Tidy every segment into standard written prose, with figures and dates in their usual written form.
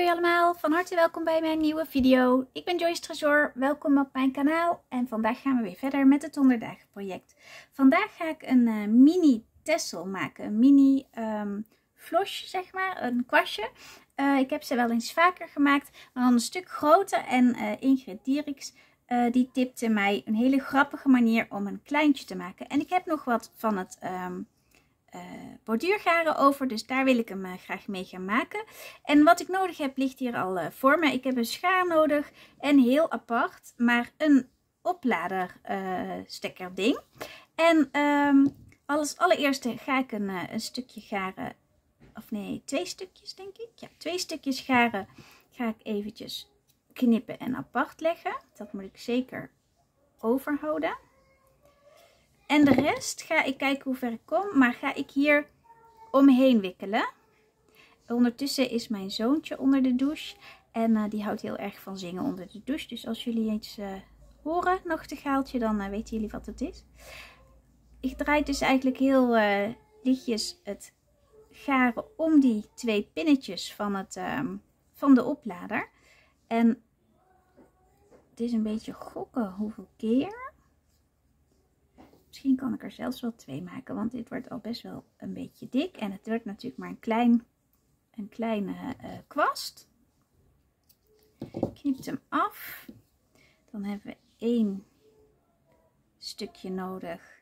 Hoi allemaal, van harte welkom bij mijn nieuwe video. Ik ben Joyce Tresor, welkom op mijn kanaal en vandaag gaan we weer verder met het 100 dagen project. Vandaag ga ik een mini tessel maken, een mini flosje zeg maar, een kwastje. Ik heb ze wel eens vaker gemaakt, maar dan een stuk groter en Ingrid Dieriks die tipte mij een hele grappige manier om een kleintje te maken. En ik heb nog wat van het borduurgaren over, dus daar wil ik hem graag mee gaan maken. En wat ik nodig heb ligt hier al voor me. Ik heb een schaar nodig en heel apart, maar een oplader stekker ding. En als allereerste ga ik een stukje garen, of nee, 2 stukjes denk ik. Ja, 2 stukjes garen ga ik eventjes knippen en apart leggen. Dat moet ik zeker overhouden. En de rest ga ik kijken hoe ver ik kom, maar ga ik hier omheen wikkelen. Ondertussen is mijn zoontje onder de douche en die houdt heel erg van zingen onder de douche. Dus als jullie iets horen, nachtegaaltje, dan weten jullie wat het is. Ik draai dus eigenlijk heel lichtjes het garen om die 2 pinnetjes van de oplader. En het is een beetje gokken hoeveel keer. Misschien kan ik er zelfs wel 2 maken, want dit wordt al best wel een beetje dik. En het wordt natuurlijk maar een kleine kwast. Ik knip hem af. Dan hebben we 1 stukje nodig.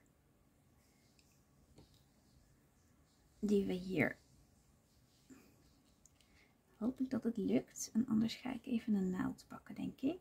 Die we hier... Hoop ik dat het lukt. En anders ga ik even een naald pakken, denk ik.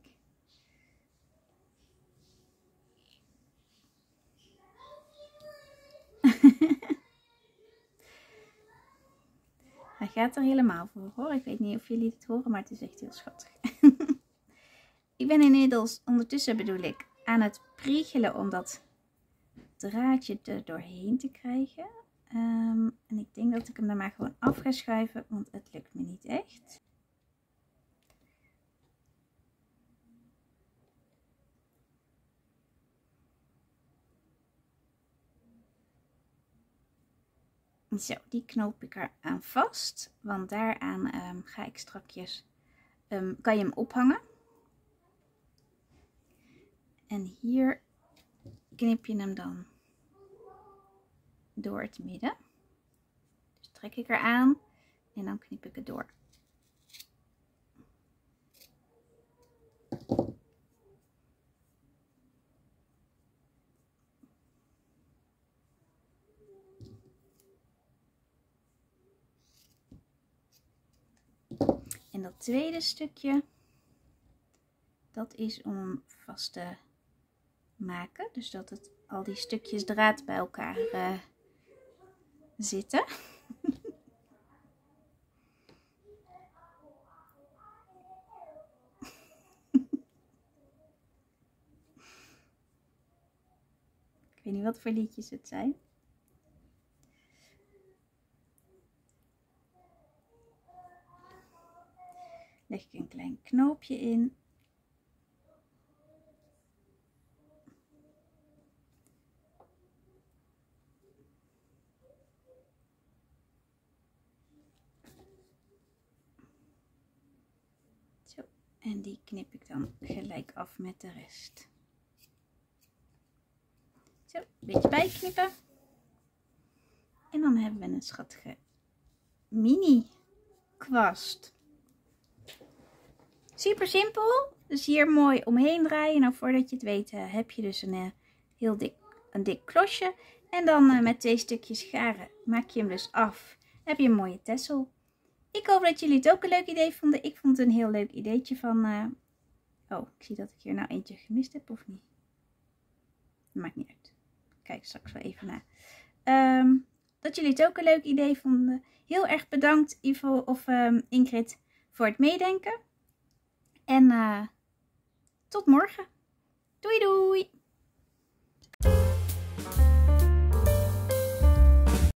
Hij gaat er helemaal voor hoor. Ik weet niet of jullie het horen, maar het is echt heel schattig. Ik ben inmiddels, ondertussen bedoel ik, aan het priegelen om dat draadje er doorheen te krijgen. En ik denk dat ik hem er maar gewoon af ga schuiven, want het lukt me niet echt. Zo, die knoop ik er aan vast, want daaraan ga ik strakjes, kan je hem ophangen. En hier knip je hem dan door het midden. Dus trek ik eraan en dan knip ik het door. En dat tweede stukje, dat is om hem vast te maken. Dus dat het al die stukjes draad bij elkaar zitten. Ik weet niet wat voor liedjes het zijn. Leg ik een klein knoopje in. Zo, en die knip ik dan gelijk af met de rest. Zo, een beetje bijknippen. En dan hebben we een schattige mini kwast. Super simpel, dus hier mooi omheen draaien. Nou, voordat je het weet heb je dus een dik klosje. En dan met 2 stukjes garen maak je hem dus af. Heb je een mooie tessel. Ik hoop dat jullie het ook een leuk idee vonden. Ik vond het een heel leuk ideetje van... Oh, ik zie dat ik hier nou eentje gemist heb, of niet? Maakt niet uit. Kijk straks wel even na. Dat jullie het ook een leuk idee vonden. Heel erg bedankt Ivo of Ingrid voor het meedenken. En tot morgen. Doei doei!